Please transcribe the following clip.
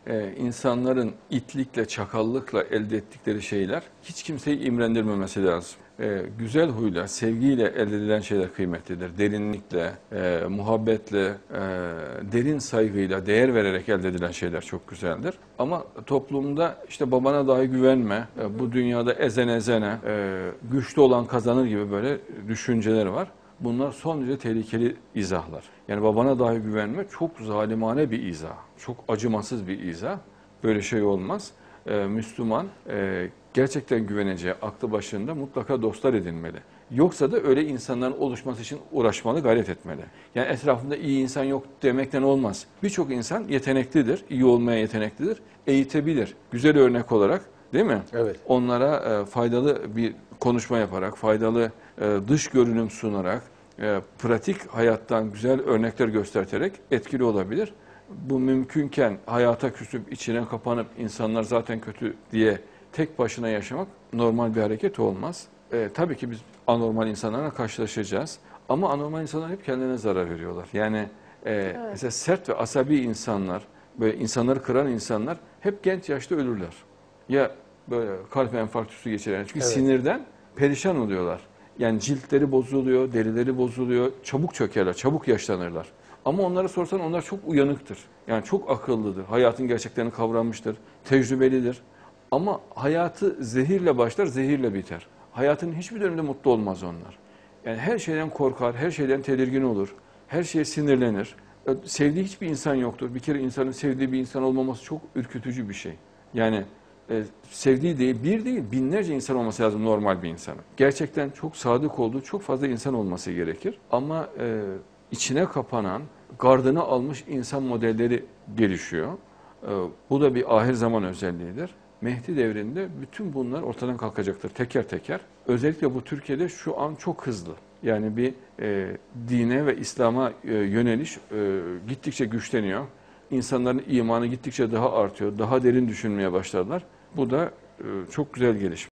insanların itlikle, çakallıkla elde ettikleri şeyler hiç kimseyi imrendirmemesi lazım. Güzel huyla, sevgiyle elde edilen şeyler kıymetlidir. Derinlikle, muhabbetle, derin saygıyla, değer vererek elde edilen şeyler çok güzeldir. Ama toplumda işte babana dahi güvenme, bu dünyada ezen ezene, güçlü olan kazanır gibi böyle düşünceler var. Bunlar son derece tehlikeli izahlar. Yani babana dahi güvenme çok zalimane bir izah, çok acımasız bir izah. Böyle şey olmaz. Müslüman gerçekten güveneceği, aklı başında mutlaka dostlar edinmeli. Yoksa da öyle insanların oluşması için uğraşmalı, gayret etmeli. Yani etrafında iyi insan yok demekten olmaz. Birçok insan yeteneklidir, iyi olmaya yeteneklidir, eğitebilir. Güzel örnek olarak, değil mi? Evet. Onlara faydalı bir konuşma yaparak, faydalı dış görünüm sunarak, pratik hayattan güzel örnekler göstererek etkili olabilir. Bu mümkünken hayata küsüp içine kapanıp insanlar zaten kötü diye tek başına yaşamak normal bir hareket olmaz. Tabii ki biz anormal insanlarla karşılaşacağız. Ama anormal insanlar hep kendilerine zarar veriyorlar. Yani mesela sert ve asabi insanlar, böyle insanları kıran insanlar hep genç yaşta ölürler. Ya böyle kalp enfarktüsü geçiren, çünkü sinirden perişan oluyorlar. Yani ciltleri bozuluyor, derileri bozuluyor, çabuk çökerler, çabuk yaşlanırlar. Ama onlara sorsan onlar çok uyanıktır. Yani çok akıllıdır, hayatın gerçeklerini kavramıştır, tecrübelidir. Ama hayatı zehirle başlar, zehirle biter. Hayatın hiçbir döneminde mutlu olmaz onlar. Yani her şeyden korkar, her şeyden tedirgin olur, her şeye sinirlenir. Sevdiği hiçbir insan yoktur. Bir kere insanın sevdiği bir insan olmaması çok ürkütücü bir şey. Yani sevdiği değil, bir değil, binlerce insan olması lazım normal bir insanın. Gerçekten çok sadık olduğu çok fazla insan olması gerekir. Ama içine kapanan, gardını almış insan modelleri gelişiyor. Bu da bir ahir zaman özelliğidir. Mehdi devrinde bütün bunlar ortadan kalkacaktır teker teker. Özellikle bu Türkiye'de şu an çok hızlı. Yani bir dine ve İslam'a yöneliş gittikçe güçleniyor. İnsanların imanı gittikçe daha artıyor, daha derin düşünmeye başladılar. Bu da çok güzel gelişme.